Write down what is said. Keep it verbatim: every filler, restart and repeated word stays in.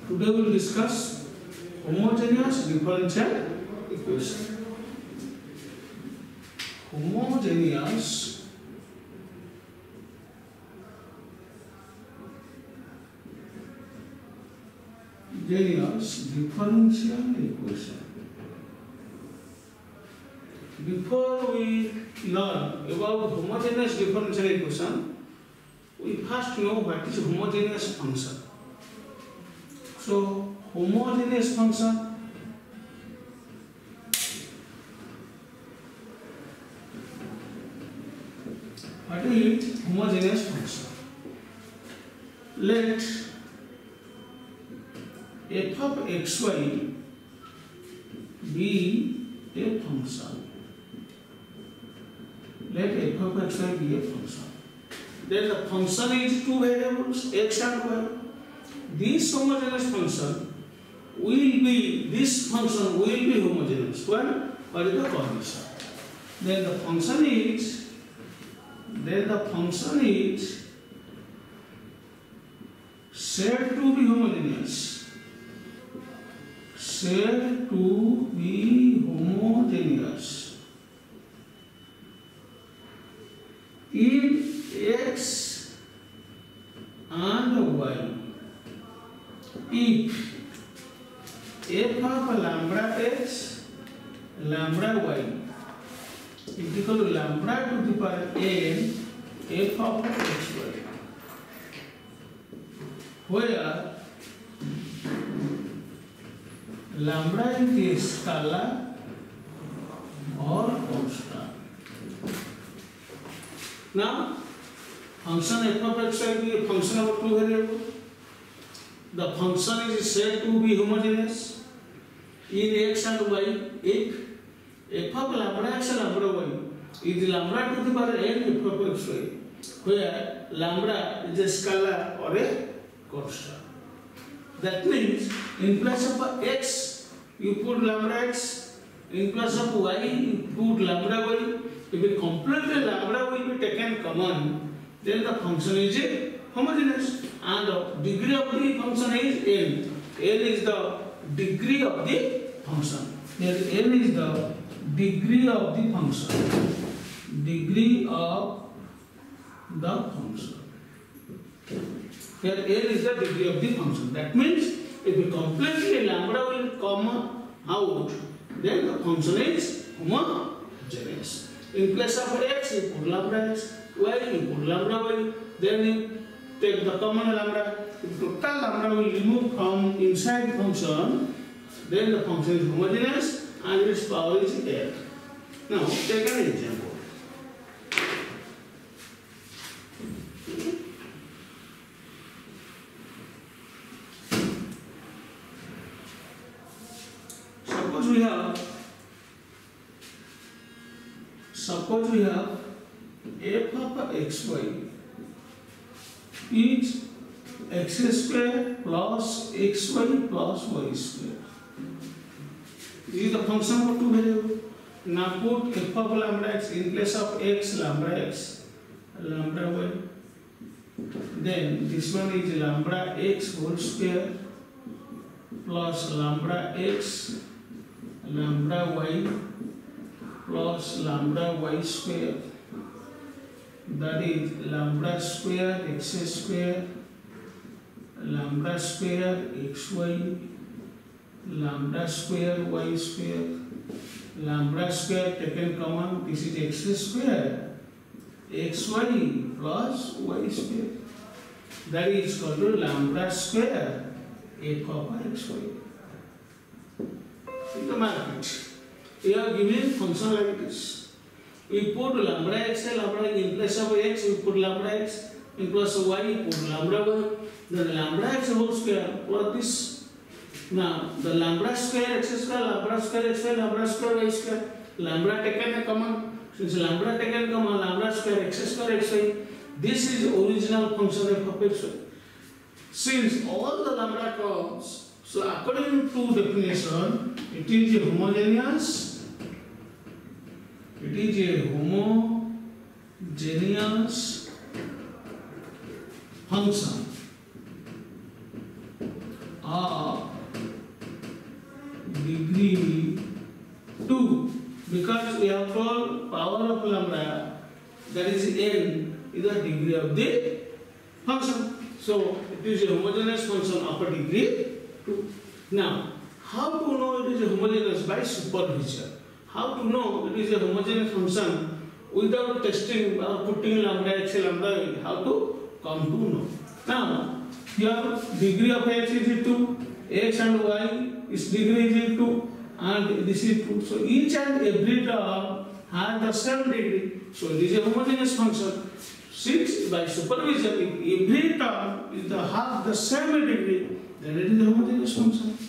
Today we will discuss homogeneous differential equation. Homogeneous homogeneous differential equation. Before we learn about homogeneous differential equation, we first know what is homogeneous function. So, homogeneous function what is homogeneous function? Let f of xy be a function. Let f of xy be a function. Then the function is two variables, x and y. This homogeneous function will be, this function will be homogeneous. When? What is the condition? Then the function is, then the function is said to be homogeneous. Said to be homogeneous in x and y if f of lambda x lambda y is equal to lambda to the power n f of xy, where lambda is a scalar or constant. Now, function f of xy is a function of two variables. The function is said to be homogeneous in x and y if f of lambda x and lambda y is lambda to the power n f of xy, where lambda is a scalar or a constant. That means in place of x you put lambda x, in place of y you put lambda y. If it completely lambda will be taken common, then the function is homogeneous, and the degree of the function is n. N is the degree of the function. Here n is the degree of the function. Degree of the function. Here n is the degree of the function. That means if you completely lambda will come out, then the function is homogeneous. In place of x, you put lambda x, y, you put lambda y, then you take the common lambda. If total lambda will remove from inside function, then the function is homogeneous and its power is n. Now, take an example. Suppose we have Suppose we have f of xy is x square plus xy plus y square. This is the function of two variables. Now put f of lambda x in place of x, lambda x, lambda y. Then this one is lambda x whole square plus lambda x, lambda y plus lambda y square, that is lambda square x square, lambda square xy, lambda square y square, lambda square taken common, this is x square, xy plus y square, that is equal to lambda square f of xy. In the market, we are given function like this. We put lambda x and lambda in place of x, we put lambda x, in place of y, we put lambda y, then lambda x whole square plus this. Now, the lambda square x square, lambda square x square, lambda square y square, lambda taken a common, since lambda taken common, lambda square x square xy, this is original function f of xy. Since all the lambda comes, so according to definition, it is a homogeneous It is a homogeneous function of of lambda, that is n, is the degree of the function. So it is a homogeneous function of a degree two. Now, how to know it is a homogeneous? By supervision. How to know it is a homogeneous function without testing or putting lambda x lambda? How to come to know? Now, here degree of x is two, x and y is degree is two, and this is two. So each and every term has the same degree. So it is a homogeneous function. Since by supervision, if every term is the have the same degree, then it is a homogeneous function.